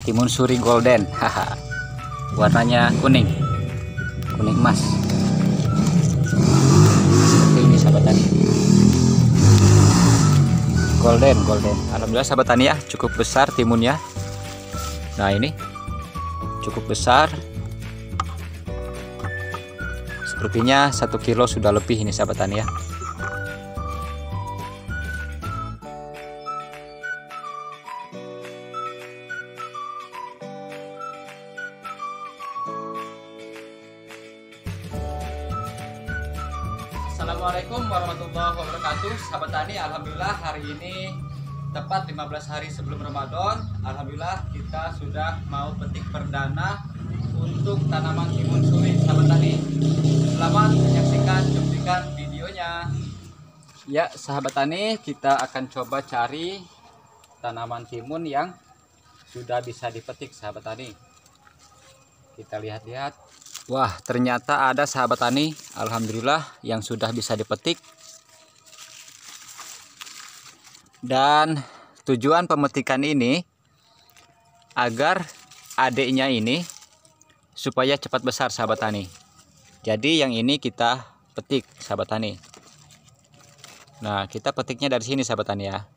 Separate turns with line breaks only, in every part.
timun suri golden. Haha. Warnanya kuning emas seperti ini sahabat tani. Golden. Alhamdulillah sahabat tani ya, cukup besar timunnya. Nah ini cukup besar, sepertinya 1 kilo sudah lebih ini sahabat tani ya. Assalamualaikum warahmatullahi wabarakatuh. Sahabat tani, alhamdulillah hari ini tepat 15 hari sebelum Ramadan. Alhamdulillah kita sudah mau petik perdana untuk tanaman timun suri sahabat tani. Selamat menyaksikan cuplikan videonya. Ya sahabat tani, kita akan coba cari tanaman timun yang sudah bisa dipetik sahabat tani. Kita lihat-lihat. Wah, ternyata ada sahabat tani, alhamdulillah yang sudah bisa dipetik. Dan tujuan pemetikan ini agar adiknya ini supaya cepat besar sahabat tani. Jadi yang ini kita petik sahabat tani. Nah, kita petiknya dari sini sahabat tani ya.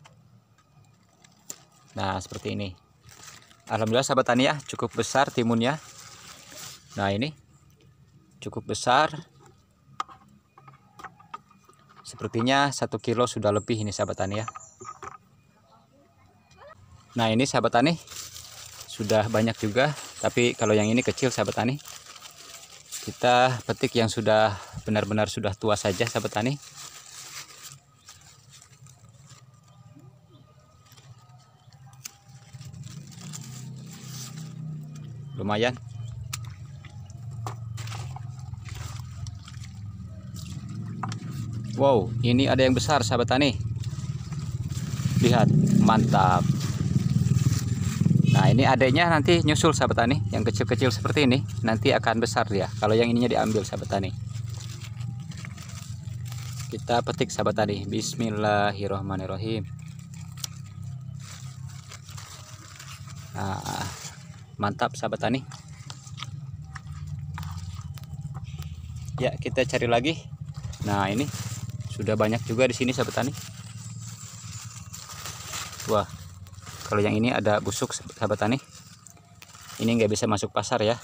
Nah, seperti ini. Alhamdulillah sahabat tani ya, cukup besar timunnya. Nah, ini cukup besar, sepertinya 1 kilo sudah lebih ini sahabat tani ya. Nah ini sahabat tani sudah banyak juga, tapi kalau yang ini kecil sahabat tani. Kita petik yang sudah benar-benar sudah tua saja sahabat tani. Lumayan. Wow, ini ada yang besar sahabat tani. Lihat, mantap. Nah, ini adanya nanti nyusul sahabat tani. Yang kecil-kecil seperti ini nanti akan besar dia kalau yang ininya diambil sahabat tani. Kita petik sahabat tani. Bismillahirrahmanirrahim. Nah, mantap sahabat tani. Ya, kita cari lagi. Nah, ini sudah banyak juga di sini sahabat tani. Wah, kalau yang ini ada busuk sahabat tani. Ini nggak bisa masuk pasar ya.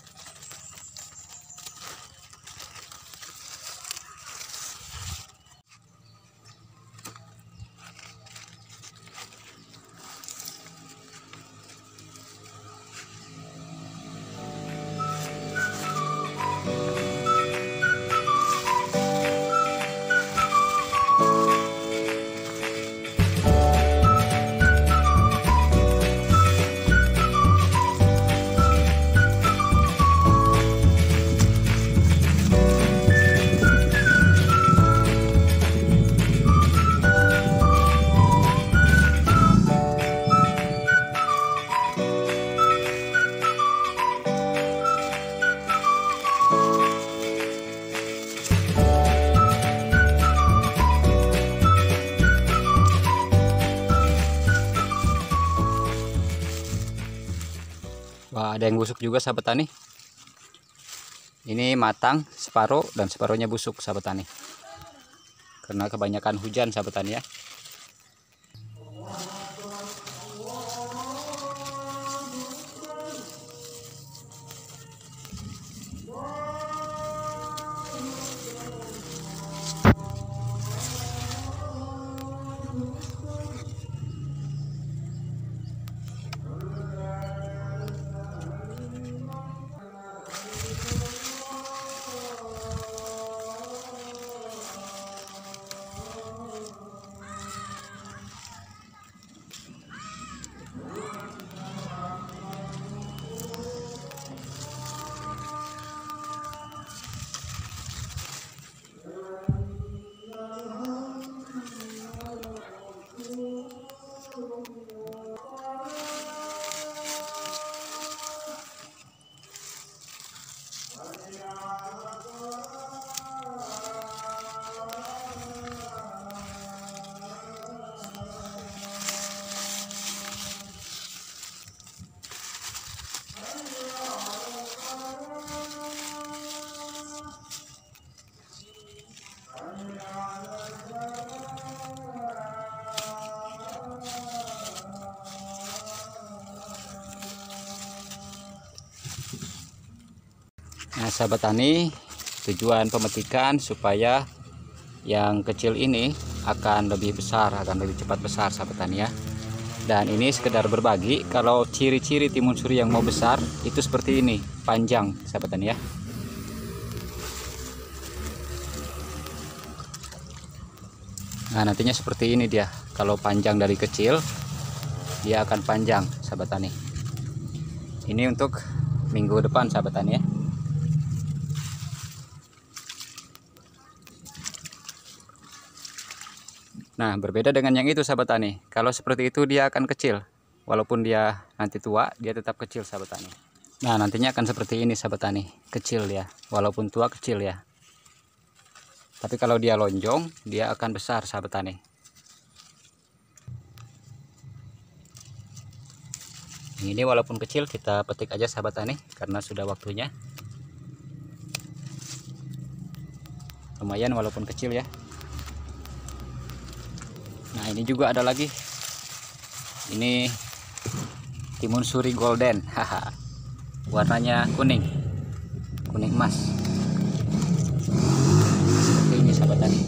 Wah, ada yang busuk juga sahabat tani. Ini matang separuh dan separuhnya busuk sahabat tani. Karena kebanyakan hujan sahabat tani ya. Nah sahabat tani, tujuan pemetikan supaya yang kecil ini akan lebih besar, akan lebih cepat besar sahabat tani ya. Dan ini sekedar berbagi, kalau ciri-ciri timun suri yang mau besar itu seperti ini, panjang sahabat tani ya. Nah nantinya seperti ini dia, kalau panjang dari kecil dia akan panjang sahabat tani. Ini untuk minggu depan sahabat tani ya. Nah berbeda dengan yang itu sahabat tani, kalau seperti itu dia akan kecil, walaupun dia nanti tua dia tetap kecil sahabat tani. Nah nantinya akan seperti ini sahabat tani, kecil ya, walaupun tua kecil ya. Tapi kalau dia lonjong dia akan besar sahabat tani. Ini walaupun kecil kita petik aja sahabat tani karena sudah waktunya. Lumayan walaupun kecil ya. Nah ini juga ada lagi, ini timun suri golden, haha, warnanya kuning emas seperti ini sahabat tani.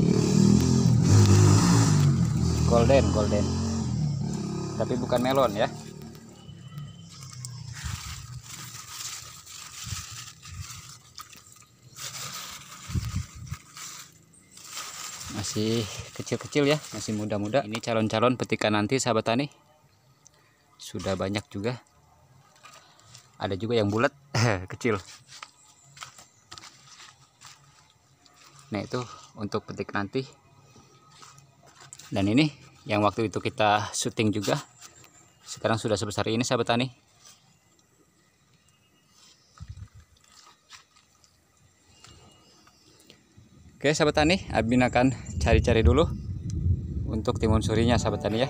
Golden tapi bukan melon ya. Masih kecil-kecil ya, masih muda-muda. Ini calon-calon petikan nanti sahabat tani. Sudah banyak juga. Ada juga yang bulat kecil. Nah itu untuk petik nanti. Dan ini yang waktu itu kita syuting juga, sekarang sudah sebesar ini sahabat tani. Oke sahabat tani, Admin akan cari-cari dulu untuk timun surinya sahabat tani ya.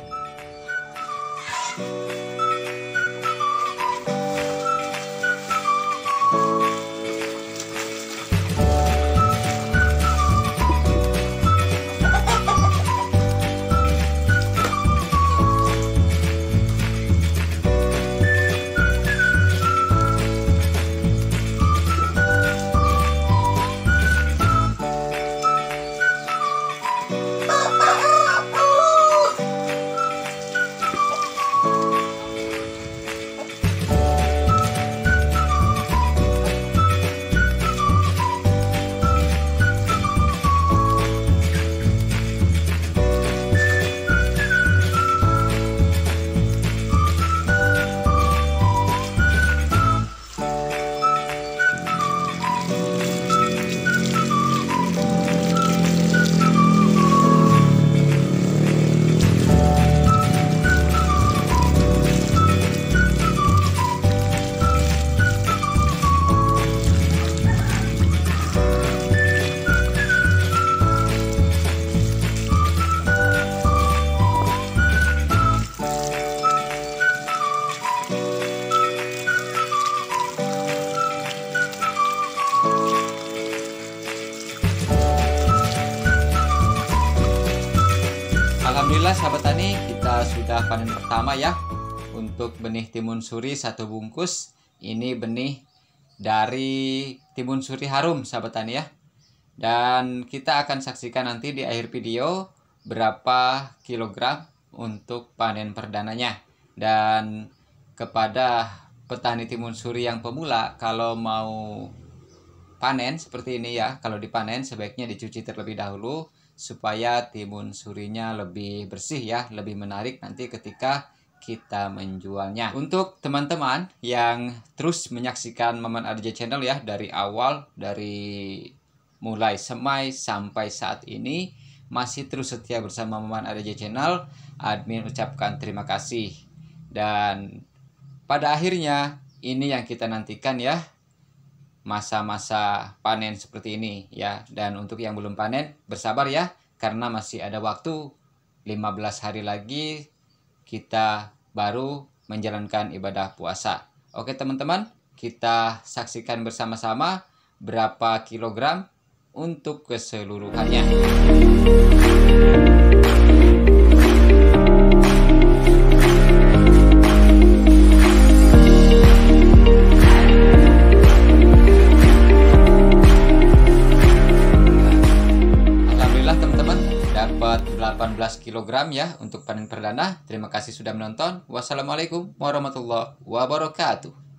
Alhamdulillah sahabat tani, kita sudah panen pertama ya untuk benih timun suri 1 bungkus. Ini benih dari timun suri harum sahabat tani ya. Dan kita akan saksikan nanti di akhir video berapa kilogram untuk panen perdananya. Dan kepada petani timun suri yang pemula, kalau mau panen seperti ini ya, kalau dipanen sebaiknya dicuci terlebih dahulu supaya timun surinya lebih bersih ya, lebih menarik nanti ketika kita menjualnya. Untuk teman-teman yang terus menyaksikan Maman ADJ Channel ya, dari awal, dari mulai semai sampai saat ini masih terus setia bersama Maman ADJ Channel, admin ucapkan terima kasih. Dan pada akhirnya ini yang kita nantikan ya, masa-masa panen seperti ini ya. Dan untuk yang belum panen bersabar ya, karena masih ada waktu 15 hari lagi kita baru menjalankan ibadah puasa. Oke teman-teman, kita saksikan bersama-sama berapa kilogram untuk keseluruhannya. dapat 18 kg ya untuk panen perdana. Terima kasih sudah menonton. Wassalamualaikum warahmatullahi wabarakatuh.